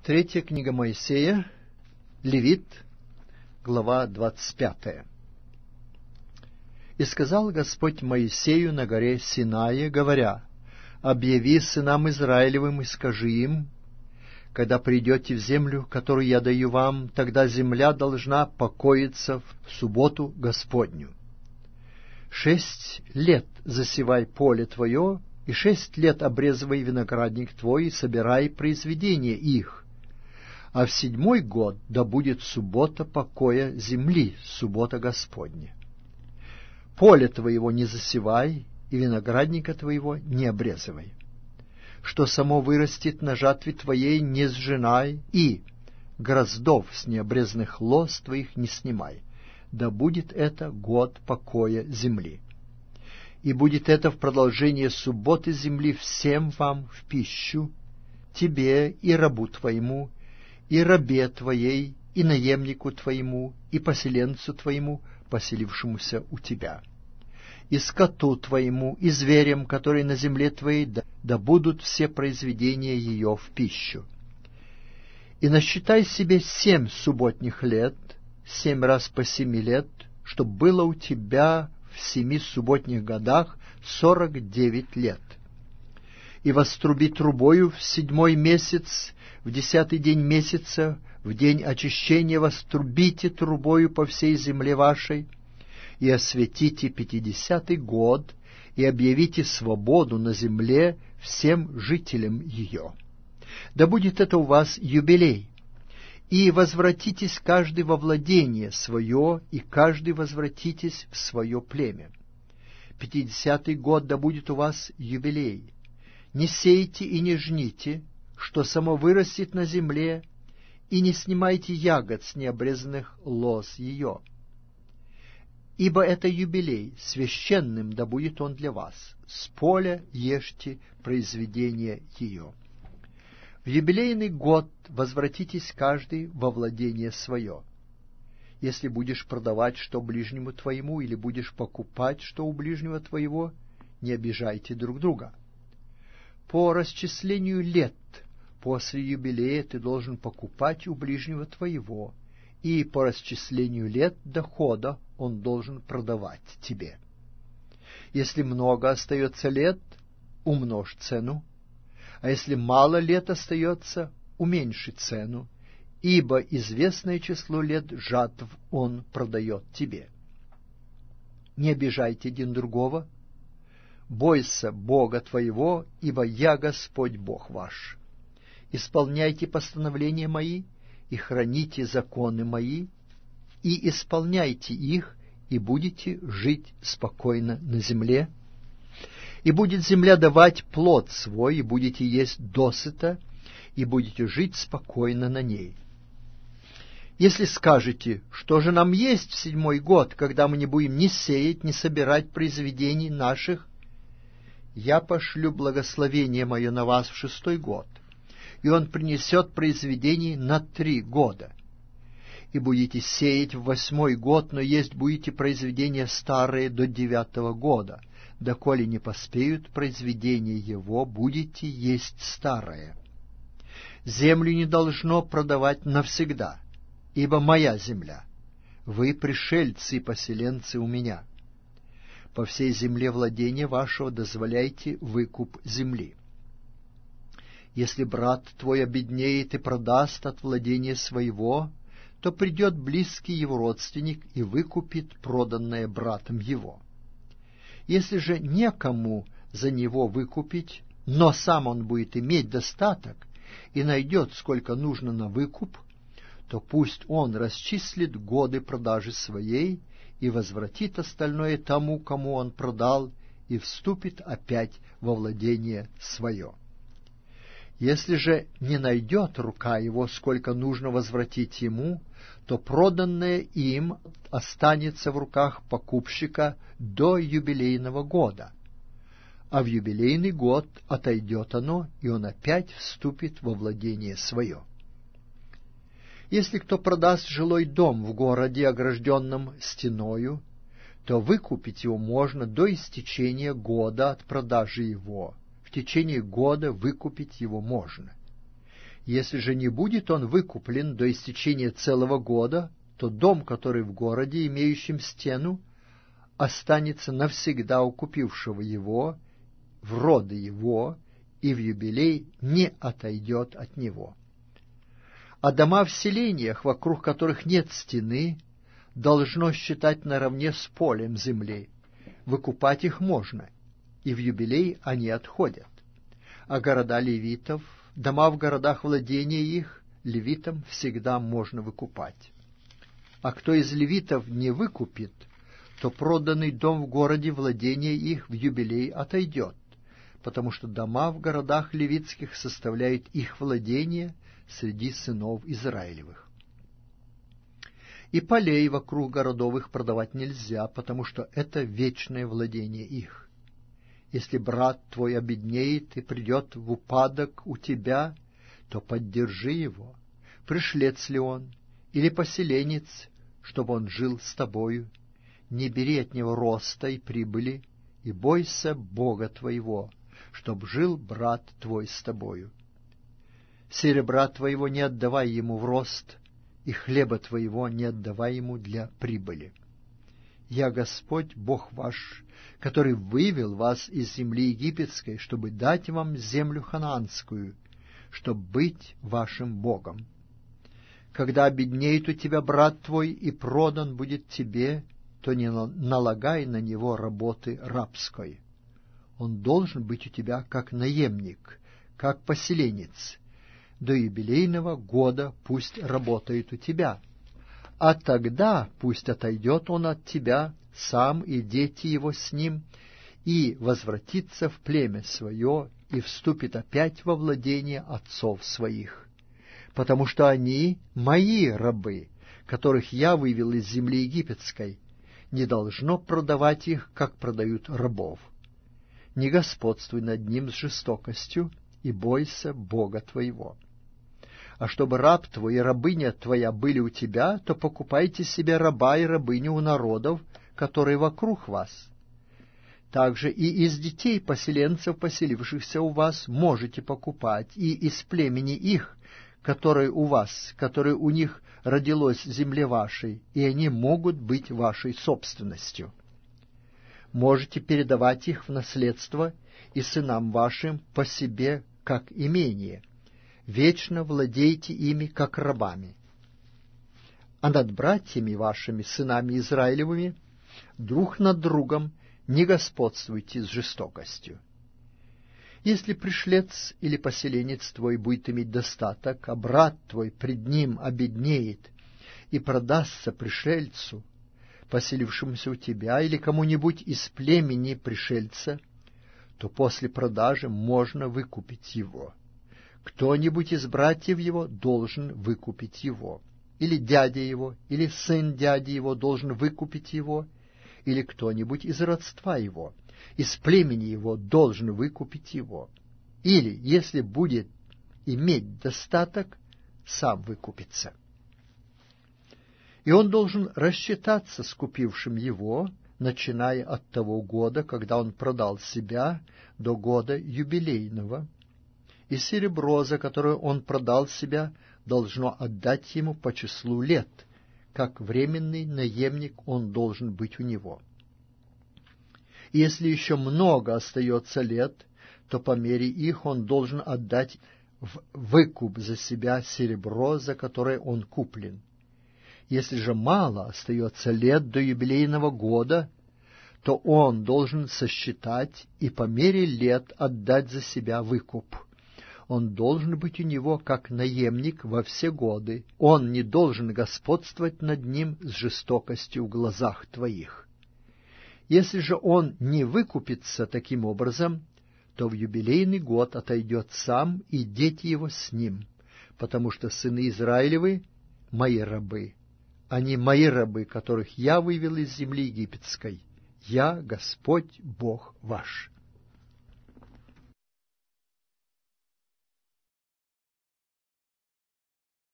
Третья книга Моисея, Левит, глава 25. «И сказал Господь Моисею на горе Синае, говоря: объяви сынам Израилевым и скажи им: когда придете в землю, которую я даю вам, тогда земля должна покоиться в субботу Господню. 6 лет засевай поле твое, и 6 лет обрезывай виноградник твой, и собирай произведения их. А в 7-й год да будет суббота покоя земли, суббота Господня. Поле твоего не засевай, и виноградника твоего не обрезывай. Что само вырастет на жатве твоей, не сжинай, и гроздов с необрезанных лоз твоих не снимай. Да будет это год покоя земли. И будет это в продолжение субботы земли всем вам в пищу, тебе и рабу твоему, и рабе твоей, и наемнику твоему, и поселенцу твоему, поселившемуся у тебя, и скоту твоему, и зверям, которые на земле твоей, да будут все произведения ее в пищу. И насчитай себе 7 субботних лет, 7 раз по 7 лет, чтоб было у тебя в 7 субботних годах 49 лет. И воструби трубою в 7-й месяц, в 10-й день месяца, в день очищения вострубите трубою по всей земле вашей, и осветите 50-й год, и объявите свободу на земле всем жителям ее. Да будет это у вас юбилей, и возвратитесь каждый во владение свое, и каждый возвратитесь в свое племя. 50-й год да будет у вас юбилей. Не сейте и не жните, что само вырастет на земле, и не снимайте ягод с необрезанных лоз ее. Ибо это юбилей, священным да будет он для вас. С поля ешьте произведение ее. В юбилейный год возвратитесь каждый во владение свое. Если будешь продавать что ближнему твоему, или будешь покупать что у ближнего твоего, не обижайте друг друга. По расчислению лет после юбилея ты должен покупать у ближнего твоего, и по расчислению лет дохода он должен продавать тебе. Если много остается лет, умножь цену, а если мало лет остается, уменьши цену, ибо известное число лет жатв он продает тебе. Не обижайте один другого, бойся Бога твоего, ибо я Господь Бог ваш. Исполняйте постановления мои и храните законы мои, и исполняйте их, и будете жить спокойно на земле. И будет земля давать плод свой, и будете есть досыта, и будете жить спокойно на ней. Если скажете: что же нам есть в 7-й год, когда мы не будем ни сеять, ни собирать произведений наших, я пошлю благословение мое на вас в 6-й год, и он принесет произведений на 3 года. И будете сеять в 8-й год, но есть будете произведения старые до 9-го года. Доколе не поспеют произведения его, будете есть старое. Землю не должно продавать навсегда, ибо моя земля. Вы пришельцы и поселенцы у меня. По всей земле владения вашего дозволяйте выкуп земли. Если брат твой обеднеет и продаст от владения своего, то придет близкий его родственник и выкупит проданное братом его. Если же некому за него выкупить, но сам он будет иметь достаток и найдет, сколько нужно на выкуп, то пусть он расчислит годы продажи своей и возвратит остальное тому, кому он продал, и вступит опять во владение свое. Если же не найдет рука его, сколько нужно возвратить ему, то проданное им останется в руках покупщика до юбилейного года, а в юбилейный год отойдет оно, и он опять вступит во владение свое. Если кто продаст жилой дом в городе, огражденном стеною, то выкупить его можно до истечения года от продажи его. В течение года выкупить его можно. Если же не будет он выкуплен до истечения целого года, то дом, который в городе, имеющем стену, останется навсегда у купившего его, в роды его, и в юбилей не отойдет от него. А дома в селениях, вокруг которых нет стены, должно считать наравне с полем земли. Выкупать их можно, и в юбилей они отходят. А города левитов, дома в городах владения их, левитам всегда можно выкупать. А кто из левитов не выкупит, то проданный дом в городе владения их в юбилей отойдет, потому что дома в городах левитских составляют их владение среди сынов Израилевых. И полей вокруг городов их продавать нельзя, потому что это вечное владение их. Если брат твой обеднеет и придет в упадок у тебя, то поддержи его, пришлец ли он, или поселенец, чтобы он жил с тобою. Не бери от него роста и прибыли, и бойся Бога твоего, чтоб жил брат твой с тобою. Серебра твоего не отдавай ему в рост, и хлеба твоего не отдавай ему для прибыли. Я Господь, Бог ваш, который вывел вас из земли египетской, чтобы дать вам землю ханаанскую, чтобы быть вашим Богом. Когда обеднеет у тебя брат твой и продан будет тебе, то не налагай на него работы рабской. Он должен быть у тебя как наемник, как поселенец. До юбилейного года пусть работает у тебя, а тогда пусть отойдет он от тебя, сам и дети его с ним, и возвратится в племя свое, и вступит опять во владение отцов своих. Потому что они мои рабы, которых я вывел из земли египетской, не должно продавать их, как продают рабов. Не господствуй над ним с жестокостью, и бойся Бога твоего. А чтобы раб твой и рабыня твоя были у тебя, то покупайте себе раба и рабыню у народов, которые вокруг вас. Также и из детей поселенцев, поселившихся у вас, можете покупать, и из племени их, которое у вас, которое у них родилось в земле вашей, и они могут быть вашей собственностью. Можете передавать их в наследство и сынам вашим по себе, как имение. Вечно владейте ими, как рабами. А над братьями вашими, сынами Израилевыми, друг над другом не господствуйте с жестокостью. Если пришлец или поселенец твой будет иметь достаток, а брат твой пред ним обеднеет и продастся пришельцу, поселившемуся у тебя, или кому-нибудь из племени пришельца, то после продажи можно выкупить его. Кто-нибудь из братьев его должен выкупить его, или дядя его, или сын дяди его должен выкупить его, или кто-нибудь из родства его, из племени его должен выкупить его, или, если будет иметь достаток, сам выкупится. И он должен рассчитаться с купившим его, начиная от того года, когда он продал себя, до года юбилейного, и серебро, за которое он продал себя, должно отдать ему по числу лет, как временный наемник он должен быть у него. И если еще много остается лет, то по мере их он должен отдать в выкуп за себя серебро, за которое он куплен. Если же мало остается лет до юбилейного года, то он должен сосчитать и по мере лет отдать за себя выкуп. Он должен быть у него как наемник во все годы. Он не должен господствовать над ним с жестокостью в глазах твоих. Если же он не выкупится таким образом, то в юбилейный год отойдет сам и дети его с ним, потому что сыны Израилевы — мои рабы. Они мои рабы, которых я вывел из земли египетской. Я Господь Бог ваш.